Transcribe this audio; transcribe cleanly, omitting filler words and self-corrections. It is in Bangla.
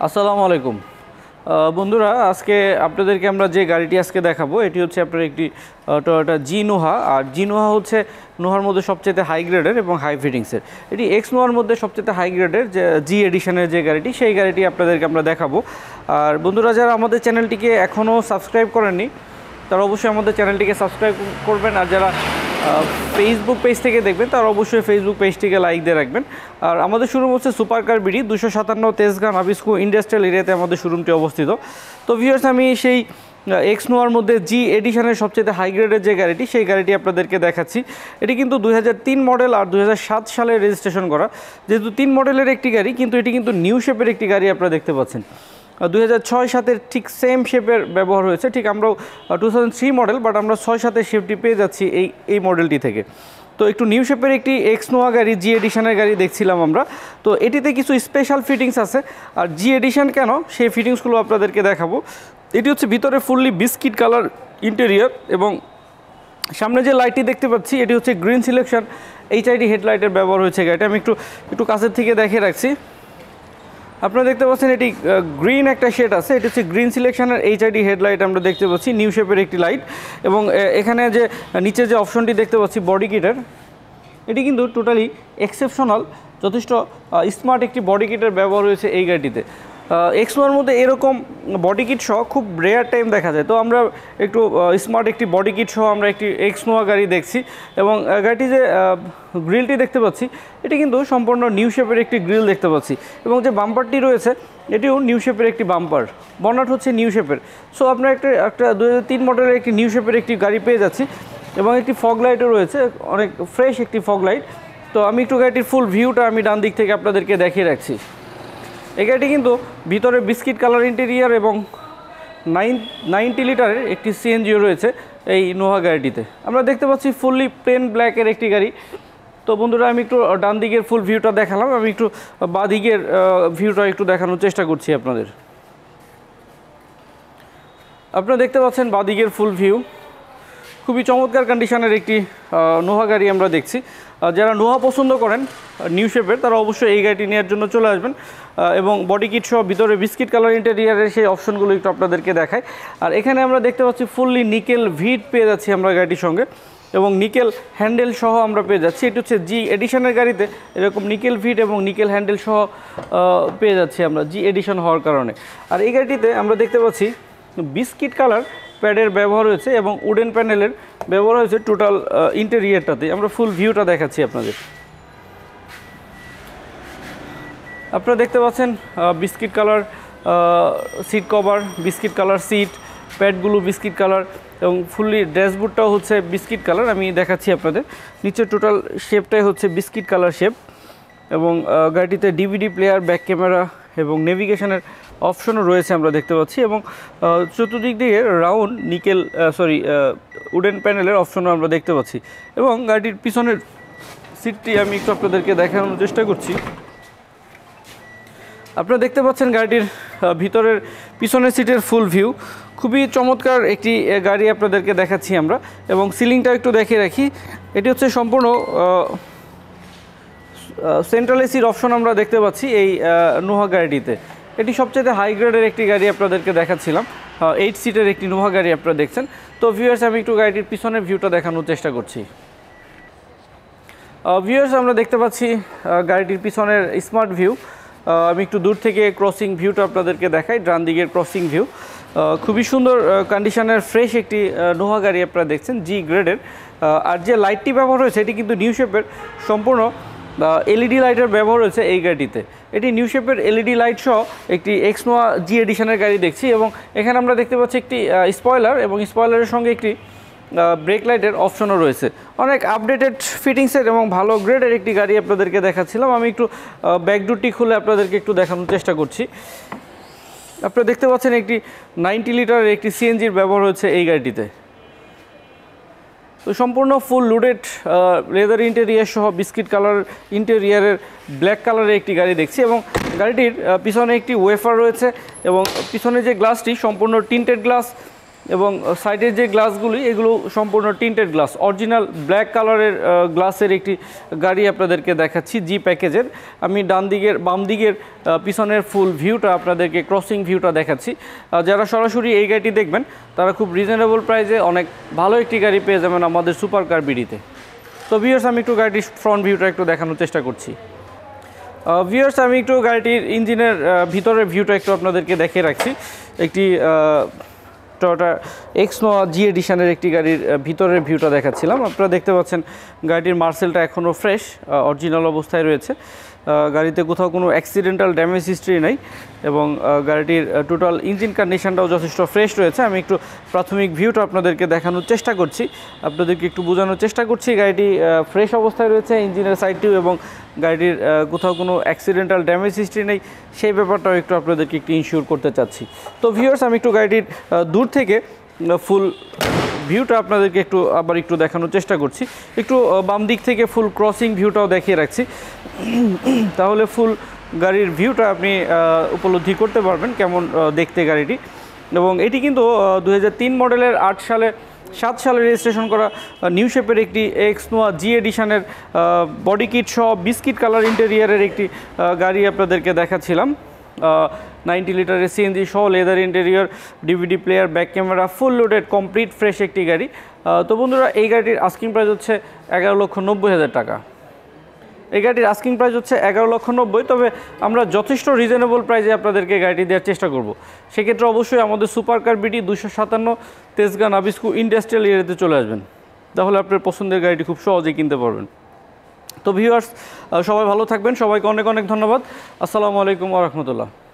আসসালামু আলাইকুম বন্ধুরা, আজকে আপনাদেরকে আমরা যে গাড়িটি আজকে দেখাবো এটি হচ্ছে আপনার একটি টয়োটা জি নোহা। আর জি নোহা হচ্ছে নোহার মধ্যে সবচেয়ে হাই গ্রেডের এবং হাই ফিটিংসের। এটি এক্স নোহার মধ্যে সবচেয়ে হাই গ্রেডের যে জি এডিশনের যে গাড়িটি, সেই গাড়িটি আপনাদেরকে আমরা দেখাবো। আর বন্ধুরা, যারা আমাদের চ্যানেলটিকে এখনও সাবস্ক্রাইব করেননি তারা অবশ্যই আমাদের চ্যানেলটিকে সাবস্ক্রাইব করবেন। আর যারা ফেসবুক পেজ থেকে দেখবেন তারা অবশ্যই ফেসবুক পেজটিকে লাইক দিয়ে রাখবেন। আর আমাদের শোরুম হচ্ছে super car BD 257 Tejgaon Nabisco industrial এরিয়াতে আমাদের শোরুমটি অবস্থিত। তো ভিউয়ার্স, আমি সেই এক্স নোয়ার মধ্যে জি এডিশনের সবচেয়ে হাই গ্রেডের যে গাড়িটি, সেই গাড়িটি আপনাদেরকে দেখাচ্ছি। এটি কিন্তু 2003 মডেল আর 2007 সালে রেজিস্ট্রেশন করা। যেহেতু 3 মডেলের একটি গাড়ি, কিন্তু এটি কিন্তু নিউ শেপের একটি গাড়ি আপনারা দেখতে পাচ্ছেন। 2006-07 ঠিক সেম শেপের ব্যবহার হয়েছে। ঠিক আমরাও 2003 মডেল, বাট আমরা 6-7 শেপটি পেয়ে যাচ্ছি এই মডেলটি থেকে। তো একটু নিউ শেপের একটি এক্স নোয়া গাড়ি, জি এডিশনের গাড়ি দেখছিলাম আমরা। তো এটিতে কিছু স্পেশাল ফিটিংস আছে। আর জি এডিশন কেন, সেই ফিটিংসগুলো আপনাদেরকে দেখাবো। এটি হচ্ছে ভিতরে ফুললি বিস্কিট কালার ইন্টেরিয়র, এবং সামনে যে লাইটটি দেখতে পাচ্ছি এটি হচ্ছে গ্রিন সিলেকশন HID হেডলাইটের ব্যবহার হয়েছে গাড়িটা। আমি একটু কাছের থেকে দেখিয়ে রাখছি। আপনারা দেখতে পাচ্ছেন এটি গ্রিন একটা শেড আছে। এটি হচ্ছে গ্রিন সিলেকশনের HID হেডলাইট আমরা দেখতে পাচ্ছি, নিউ শেপের একটি লাইট। এবং এখানে যে নিচে যে অপশনটি দেখতে পাচ্ছি বডি কিটের, এটি কিন্তু টোটালি এক্সেপশনাল, যথেষ্ট স্মার্ট একটি বডি কিটের ব্যবহার হয়েছে এই গাড়িটিতে। এক্স নোয়ার মধ্যে এরকম বডি কিট সহ খুব রেয়ার টাইম দেখা যায়। তো আমরা একটু স্মার্ট একটি বডি কিট সহ আমরা একটি এক্স নোয়া গাড়ি দেখছি। এবং গাড়িটি যে গ্রিলটি দেখতে পাচ্ছি এটি কিন্তু সম্পূর্ণ নিউ শেপের একটি গ্রিল দেখতে পাচ্ছি। এবং যে বাম্পারটি রয়েছে এটিও নিউ শেপের একটি বাম্পার, বনাট হচ্ছে নিউ শেপের। সো আপনার একটা 2003 মডেলের একটি নিউ শেপের একটি গাড়ি পেয়ে যাচ্ছি। এবং একটি ফগ লাইটও রয়েছে, অনেক ফ্রেশ একটি ফগ লাইট। তো আমি একটু গাড়িটির ফুল ভিউটা আমি ডান দিক থেকে আপনাদেরকে দেখিয়ে রাখছি। এই গাড়িটি কিন্তু ভিতরে বিস্কিট কালার ইন্টেরিয়ার এবং 90 লিটারের একটি CNGও রয়েছে এই নোহা গাড়িটিতে। আমরা দেখতে পাচ্ছি ফুললি প্লেন ব্ল্যাকের একটি গাড়ি। তো বন্ধুরা, আমি একটু ডান দিকের ফুল ভিউটা দেখালাম, আমি একটু বাঁ দিকের ভিউটা একটু দেখানোর চেষ্টা করছি আপনাদের। আপনারা দেখতে পাচ্ছেন বাঁ দিকের ফুল ভিউ। খুবই চমৎকার কন্ডিশনের একটি নোহা গাড়ি আমরা দেখছি। যারা নোহা পছন্দ করেন নিউ শেপের, তারা অবশ্যই এই গাড়িটি নেওয়ার জন্য চলে আসবেন। এবং বডি কিট সহ ভিতরে বিস্কিট কালার ইন্টেরিয়ারের সেই অপশনগুলো একটু আপনাদেরকে দেখায়। আর এখানে আমরা দেখতে পাচ্ছি ফুললি নিকেল ভিট পেয়ে যাচ্ছি আমরা গাড়িটির সঙ্গে, এবং নিকেল হ্যান্ডেল সহ আমরা পেয়ে যাচ্ছি। এটি হচ্ছে জি এডিশনের গাড়িতে এরকম নিকেল ভিট এবং নিকেল হ্যান্ডেল সহ পেয়ে যাচ্ছি আমরা, জি এডিশন হওয়ার কারণে। আর এই গাড়িটিতে আমরা দেখতে পাচ্ছি বিস্কিট কালার প্যাডের ব্যবহার হয়েছে এবং উডেন প্যানেলের ব্যবহার হয়েছে টোটাল ইন্টেরিয়ারটাতে। আমরা ফুল ভিউটা দেখাচ্ছি আপনাদের। আপনারা দেখতে পাচ্ছেন biscuit colour seat cover, biscuit colour seat, প্যাডগুলো বিস্কিট কালার, এবং ফুললি ড্যাশবোর্ডটাও হচ্ছে বিস্কিট কালার। আমি দেখাচ্ছি আপনাদের। নিচে টোটাল শেপটাই হচ্ছে বিস্কিট কালার শেপ। এবং গাড়িটিতে DVD প্লেয়ার, ব্যাক ক্যামেরা এবং নেভিগেশনের অপশনও রয়েছে আমরা দেখতে পাচ্ছি। এবং চতুর্দিক দিয়ে রাউন্ড নিকেল উডেন প্যানেলের অপশনও আমরা দেখতে পাচ্ছি। এবং গাড়িটির পিছনের সিটটি আমি একটু আপনাদেরকে দেখানোর চেষ্টা করছি। আপনারা দেখতে পাচ্ছেন গাড়িটির ভিতরের পিছনের সিটের ফুল ভিউ। খুবই চমৎকার একটি গাড়ি আপনাদেরকে দেখাচ্ছি আমরা। এবং সিলিংটা একটু দেখিয়ে রাখি। এটি হচ্ছে সম্পূর্ণ সেন্ট্রাল এসির অপশন আমরা দেখতে পাচ্ছি এই নোহা গাড়িটিতে। এটি সবচেয়ে হাই গ্রেডের একটি গাড়ি আপনাদেরকে দেখাচ্ছিলাম। 8 সিটের একটি নোহা গাড়ি আপনারা দেখছেন। তো ভিউয়ার্স, আমি একটু গাড়িটির পিছনের ভিউটা দেখানোর চেষ্টা করছি। ভিউয়ার্স, আমরা দেখতে পাচ্ছি গাড়িটির পিছনের স্মার্ট ভিউ। আমি একটু দূর থেকে ক্রসিং ভিউটা আপনাদেরকে দেখাই। ডান দিকের ক্রসিং ভিউ খুবই সুন্দর কন্ডিশনের ফ্রেশ একটি নোহা গাড়ি আপনারা দেখছেন, জি গ্রেডের। আর যে লাইটটি ব্যবহার হয়েছে এটি কিন্তু নিউ শেপের সম্পূর্ণ LED লাইটের ব্যবহার হয়েছে এই গাড়িটিতে। এটি নিউ শেপের LED লাইট সহ একটি এক্স নোয়া জি এডিশনের গাড়ি দেখছি। এবং এখানে আমরা দেখতে পাচ্ছি একটি স্পয়লার, এবং স্পয়লারের সঙ্গে একটি ব্রেক লাইটের অপশনও রয়েছে। অনেক আপডেটেড ফিটিংসের এবং ভালো গ্রেডের একটি গাড়ি আপনাদেরকে দেখাচ্ছিলাম। আমি একটু ব্যাকডোরটি খুলে আপনাদেরকে একটু দেখানোর চেষ্টা করছি। আপনারা দেখতে পাচ্ছেন একটি 90 লিটারের একটি CNGর ব্যবহার হচ্ছে এই গাড়িটিতে। তো সম্পূর্ণ ফুল লোডেড লেদার ইন্টেরিয়ার সহ বিস্কিট কালার ইন্টেরিয়ারের ব্ল্যাক কালারের একটি গাড়ি দেখছি। এবং গাড়িটির পিছনে একটি ওয়েফার রয়েছে, এবং পিছনে যে গ্লাসটি সম্পূর্ণ টিন্টেড গ্লাস এবং সাইডের যে গ্লাসগুলি এগুলো সম্পূর্ণ টিন্টেড গ্লাস, অরিজিনাল ব্ল্যাক কালারের গ্লাসের একটি গাড়ি আপনাদেরকে দেখাচ্ছি জি প্যাকেজের। আমি বাম দিকের পিছনের ফুল ভিউটা আপনাদেরকে ক্রসিং ভিউটা দেখাচ্ছি। যারা সরাসরি এই গাড়িটি দেখবেন তারা খুব রিজনেবল প্রাইসে অনেক ভালো একটি গাড়ি পেয়ে যাবেন আমাদের সুপার কার বিডিতে। তো ভিউয়ার্স, আমি একটু গাড়িটির ফ্রন্ট ভিউটা একটু দেখানোর চেষ্টা করছি। ভিউয়ার্স, আমি একটু গাড়িটির ইঞ্জিনের ভিতরের ভিউটা একটু আপনাদেরকে দেখিয়ে রাখছি। একটি টয়োটা এক্স নোয়া জি এডিশনের একটি গাড়ির ভিতরের ভিউটা দেখাচ্ছিলাম। আপনারা দেখতে পাচ্ছেন গাড়িটির মার্সেলটা এখনও ফ্রেশ, অরিজিনাল অবস্থায় রয়েছে। গাড়িতে কোথাও কোনো অ্যাক্সিডেন্টাল ড্যামেজ হিস্ট্রি নেই এবং গাড়িটির টোটাল ইঞ্জিন কন্ডিশনটাও যথেষ্ট ফ্রেশ রয়েছে। আমি একটু প্রাথমিক ভিউটা আপনাদেরকে দেখানোর চেষ্টা করছি, আপনাদেরকে একটু বোঝানোর চেষ্টা করছি। গাড়িটি ফ্রেশ অবস্থায় রয়েছে ইঞ্জিনের সাইডটিও, এবং গাড়িটির কোথাও কোনো অ্যাক্সিডেন্টাল ড্যামেজ হিস্ট্রি নেই, সেই ব্যাপারটাও একটু আপনাদেরকে একটু ইনশিওর করতে চাচ্ছি। তো ভিউয়ার্স, আমি একটু গাড়িটির দূর থেকে ফুল ভিউটা আপনাদেরকে একটু দেখানোর চেষ্টা করছি। একটু বাম দিক থেকে ফুল ক্রসিং ভিউটাও দেখিয়ে রাখছি, তাহলে ফুল গাড়ির ভিউটা আপনি উপলব্ধি করতে পারবেন কেমন দেখতে গাড়িটি। এবং এটি কিন্তু 2003 মডেলের 7 সালে রেজিস্ট্রেশন করা নিউ শেপের একটি এক্স নোয়া জি এডিশনের বডি কিট সহ বিস্কিট কালার ইন্টেরিয়ারের একটি গাড়ি আপনাদেরকে দেখাচ্ছিলাম। 90 লিটারের সিএনজি সহ leather interior, DVD player, back camera, full loaded complete fresh একটি গাড়ি। তো বন্ধুরা, এই গাড়িটির আস্কিং প্রাইস হচ্ছে 11,90,000 টাকা। এই গাড়িটির আস্কিং প্রাইস হচ্ছে 11,90,000, তবে আমরা যথেষ্ট রিজনেবল প্রাইসে আপনাদেরকে গাড়িটি দেওয়ার চেষ্টা করব। সেক্ষেত্রে অবশ্যই আমাদের super car BD 257 Tejgaon Nabisco industrial এরিয়াতে চলে আসবেন, তাহলে আপনার পছন্দের গাড়িটি খুব সহজেই কিনতে পারবেন। তো ভিউয়ার্স, সবাই ভালো থাকবেন, সবাইকে অনেক অনেক ধন্যবাদ। আসসালামু আলাইকুম ওয়া রাহমাতুল্লাহ।